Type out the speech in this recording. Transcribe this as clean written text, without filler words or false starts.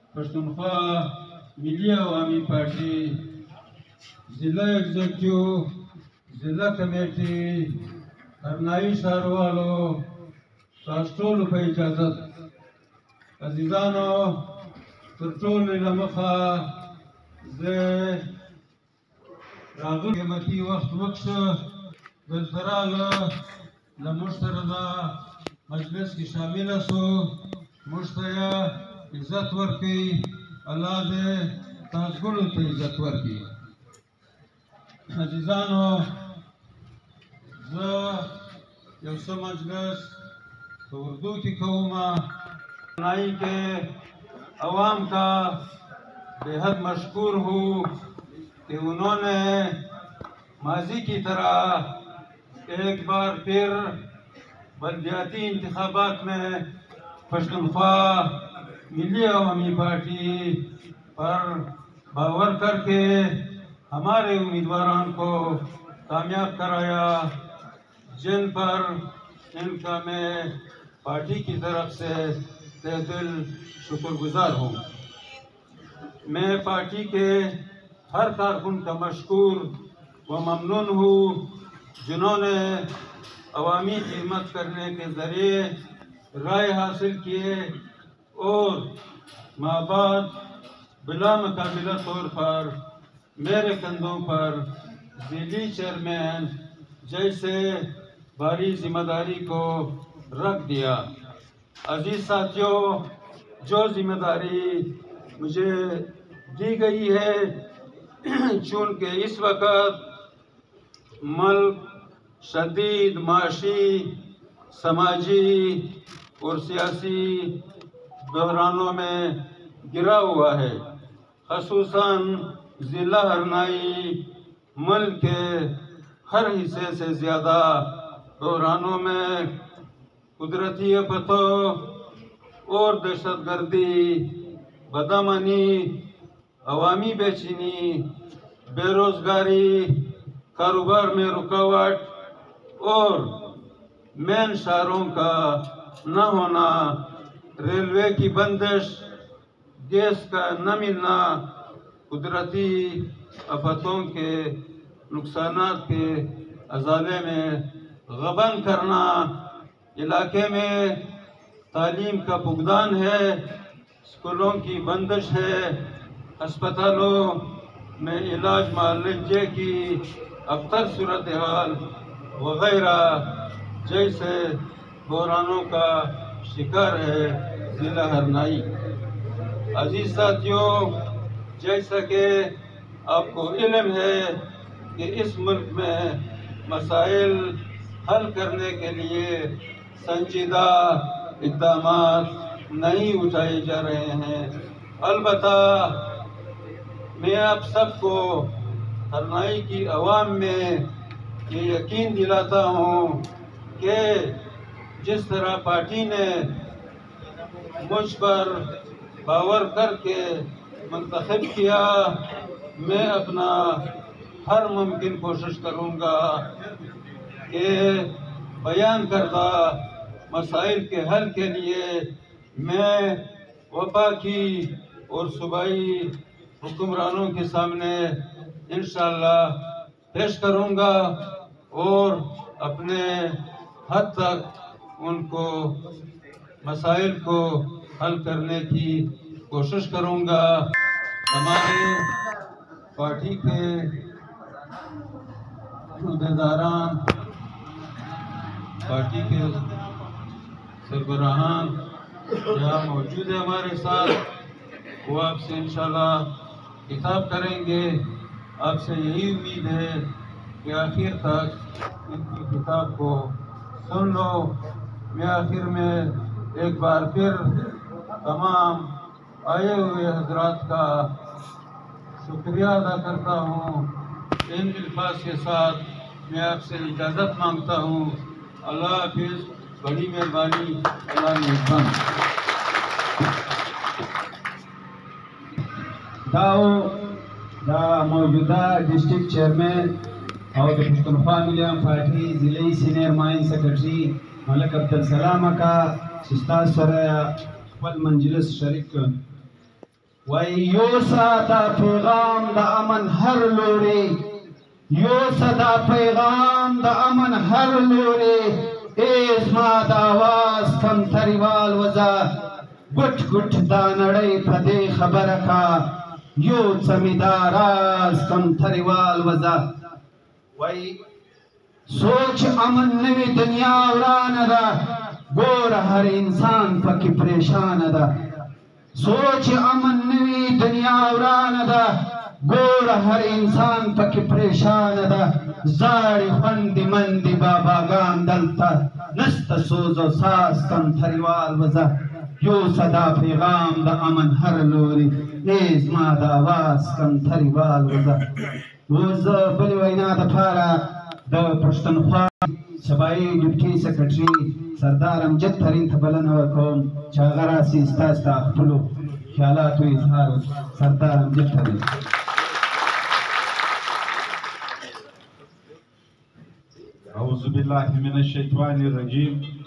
پښتونخوا ملی عوامی پارٹی ضلع ایگزیکٹیو ضلع کمیٹی ارنائی ښاروالو تاسو ټولو په اجازت عزیزانو تر ټولو له مخه زه راغلی قیمتي وخت وکشه دلته راغله له موږ سره دا مجلس کې شامله سو موږ ته یې عزت ورکړي الله دې تاسو ټولو ته عزت ورکړي عزیزانو زه یو څه مجلس تو اردو کی قوما نائی کے عوام کا بے حد مشکور ہوں کہ انہوں نے ماضی کی طرح ایک بار پھر بلدیاتی انتخابات میں پښتونخوا ملی عوامی پارٹی پر باور کر کے ہمارے امیدواران کو کامیاب کرایا جن پر ان کا میں پارٹی کی طرف سے تہ دل شکر گزار ہوں میں پارٹی کے ہر کارکن کا مشکور و ممنون ہوں جنہوں نے عوامی خدمت کرنے کے ذریعے رائے حاصل کیے اور ماں بعد بلا مقابلہ طور پر میرے کندھوں پر ضلعی چیئرمین جیسے بھاری ذمہ داری کو رکھ دیا عزیز ساتھیوں جو ذمہ داری مجھے دی گئی ہے چونکہ اس وقت ملک شدید معاشی سماجی اور سیاسی بحرانوں میں گرا ہوا ہے خصوصاً ضلع ارنائی ملک کے ہر حصے سے زیادہ بحرانوں میں قدرتی آفتوں اور دہشت گردی بدامنی عوامی بے چینی بے روزگاری کاروبار میں رکاوٹ اور مین شہروں کا نہ ہونا ریلوے کی بندش گیس کا نہ ملنا قدرتی آفتوں کے نقصانات کے ازالے میں غبن کرنا علاقے میں تعلیم کا فقدان ہے اسکولوں کی بندش ہے ہسپتالوں میں علاج معالجے کی ابتر صورتحال وغیرہ جیسے بحرانوں کا شکار ہے ضلع ارنائی عزیز ساتھیوں جیسا کہ آپ کو علم ہے کہ اس ملک میں مسائل حل کرنے کے لیے سنجیدہ اقدامات نہیں اٹھائے جا رہے ہیں البتہ میں آپ سب کو ارنائی کی عوام میں یہ یقین دلاتا ہوں کہ جس طرح پارٹی نے مجھ پر باور کر کے منتخب کیا میں اپنا ہر ممکن کوشش کروں گا کہ بیان کردہ مسائل کے حل کے لیے میں وفاقی اور صوبائی حکمرانوں کے سامنے انشاءاللہ پیش کروں گا اور اپنے حد تک ان کو مسائل کو حل کرنے کی کوشش کروں گا ہمارے پارٹی کے عہدیداران پارٹی کے سربراہان یہاں موجود ہیں ہمارے ساتھ وہ آپ سے انشاءاللہ خطاب کریں گے آپ سے یہی امید ہے کہ آخر تک ان کی خطاب کو سن لو میں آخر میں ایک بار پھر تمام آئے ہوئے حضرات کا شکریہ ادا کرتا ہوں ان الفاظ کے ساتھ میں آپ سے اجازت مانگتا ہوں اللہ حافظ بڑی مہربانی اللہ نگہبان دا موجودہ ڈسٹرکٹ چیئرمین اور پښتونخوا ملی عوامی پارٹی ضلعی سینئر مائن سیکرٹری ملک عبدالسلام کا سستاز سره خپل مجلس شریک ويوسى دا پیغام دا امن هر لوري يوسى دا پیغام دا امن هر لوري ایز ما دا آواز کم تریوال وزا گٹ گٹ دا نڑی پدے خبر کا یو سمیدار آز کم تریوال وزا وی سوچ امن نوی دنیا وران دا گور ہر انسان پکی پریشان دا سوچ امن نوی دنیا وران دا گور ہر انسان پکی پریشان دا زاری خوندی مندی بابا گان دلتا نست سوز و ساس کم تھریوال وزا یو صدا پیغام دا امن ہر لوری ایز ما دا آواز کم تھریوال وزا وز بلی وینا دا پارا دا پشتنخوا سبائی ڈپٹی سیکرٹری سردار امجد ترین تبلن ورکوم چاغرا سیستا ستا اخپلو خیالات و اظہار سردار امجد ترین أعوذ بالله من الشيطان الرجيم